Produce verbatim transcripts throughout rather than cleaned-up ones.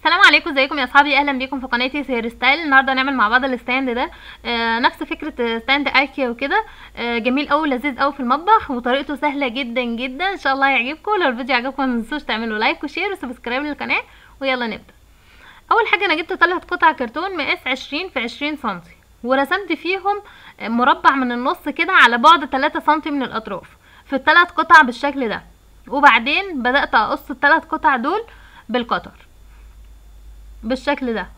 السلام عليكم، ازيكم يا اصحابي؟ اهلا بيكم في قناتي سير ستايل. النهارده هنعمل مع بعض الستاند ده. آه نفس فكره ستاند ايكيا وكده. آه جميل قوي، لذيذ قوي في المطبخ، وطريقته سهله جدا جدا. ان شاء الله يعجبكم. لو الفيديو عجبكم ما تنسوش تعملوا لايك وشير وسبسكرايب للقناه، ويلا نبدا. اول حاجه انا جبت ثلاث قطع كرتون مقاس عشرين في عشرين سنتي، ورسمت فيهم مربع من النص كده على بعد ثلاثة سنتي من الاطراف في الثلاث قطع بالشكل ده. وبعدين بدات اقص الثلاث قطع دول بالقطر بالشكل ده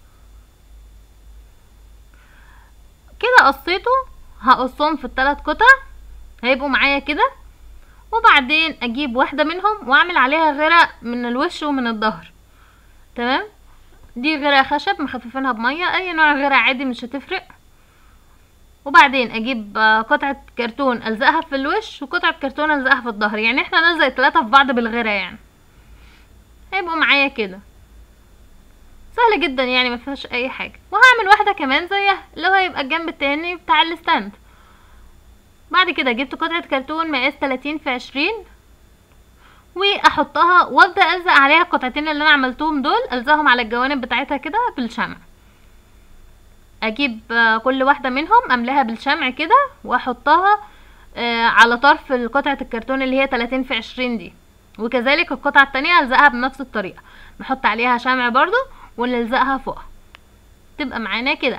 كده. قصيته هقصهم في الثلاث قطع هيبقوا معايا كده. وبعدين اجيب واحده منهم واعمل عليها غرق من الوش ومن الظهر. تمام، دي غرق خشب مخففينها بميه، اي نوع غرق عادي مش هتفرق. وبعدين اجيب قطعه كرتون الزقها في الوش وقطعه كرتون الزقها في الظهر، يعني احنا نلزق الثلاثه في بعض بالغرق، يعني هيبقوا معايا كده. سهله جدا يعني ما فيهاش اي حاجه. وهعمل واحده كمان زيها اللي هو هيبقى الجنب التاني بتاع الستاند. بعد كده جبت قطعه كرتون مقاس ثلاثين في عشرين واحطها وابدا الزق عليها القطعتين اللي انا عملتهم دول، الزقهم على الجوانب بتاعتها كده بالشمع. اجيب كل واحده منهم املاها بالشمع كده واحطها على طرف قطعه الكرتون اللي هي ثلاثين في عشرين دي، وكذلك القطعه التانية الزقها بنفس الطريقه، نحط عليها شمع برضو ونلزقها فوقها تبقى معانا كده.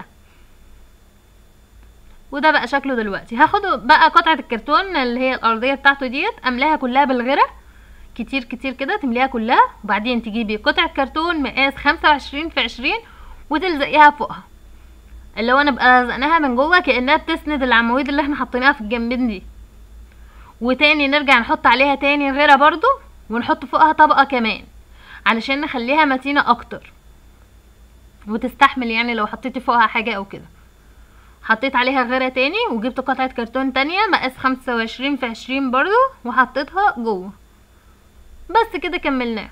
وده بقى شكله دلوقتي. هاخد بقى قطعه الكرتون اللي هي الارضيه بتاعته ديت املاها كلها بالغرق كتير كتير كده، تمليها كلها. وبعدين تجيبي قطعه كرتون مقاس خمسة وعشرين في عشرين وتلزقيها فوقها، اللي هو نبقى لزقناها من جوه كانها بتسند العواميد اللي احنا حاطينها في الجنبين دي. وتاني نرجع نحط عليها تاني غيره برضو، ونحط فوقها طبقه كمان علشان نخليها متينه اكتر وتستحمل، يعني لو حطيتي فوقها حاجه او كده. حطيت عليها غيره تاني وجبت قطعه كرتون تانية مقاس خمسة وعشرين في عشرين برضو وحطيتها جوه. بس كده كملناه.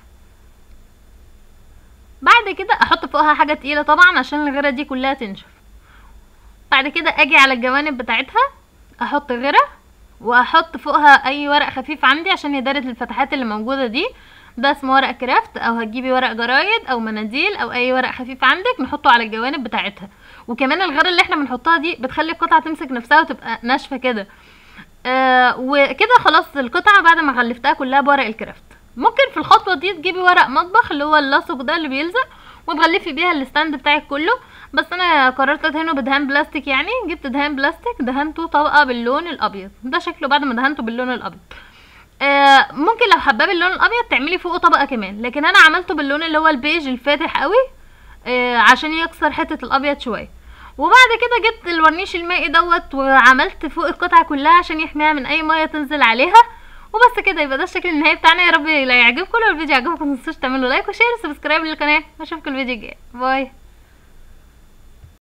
بعد كده احط فوقها حاجه تقيله طبعا عشان الغيره دي كلها تنشف. بعد كده اجي على الجوانب بتاعتها احط غيره واحط فوقها اي ورق خفيف عندي عشان يداري الفتحات اللي موجوده دي. ده اسمه ورق كرافت، او هتجيبي ورق جرايد او مناديل او اي ورق خفيف عندك نحطه على الجوانب بتاعتها. وكمان الغيره اللي احنا بنحطها دي بتخلي القطعه تمسك نفسها وتبقى ناشفه كده. آه وكده خلاص القطعه بعد ما غلفتها كلها بورق الكرافت. ممكن في الخطوه دي تجيبي ورق مطبخ اللي هو اللاصق ده اللي بيلزق وتغلفي بيها الستاند بتاعك كله، بس انا قررت ادهنه بدهان بلاستيك. يعني جبت دهان بلاستيك دهنته طبقه باللون الابيض ده شكله بعد ما دهنته باللون الابيض. آه ممكن لو حباه باللون الابيض تعملي فوقه طبقه كمان، لكن انا عملته باللون اللي هو البيج الفاتح قوي آه عشان يكسر حته الابيض شويه. وبعد كده جبت الورنيش المائي دوت وعملت فوق القطعه كلها عشان يحميها من اي ميه تنزل عليها. وبس كده يبقى ده الشكل النهائي بتاعنا. يا رب لا يعجبكم. لو الفيديو عجبكم متنسوش تعملوا لايك وشير وسبسكرايب للقناه. اشوفكم الفيديو الجاي. باي.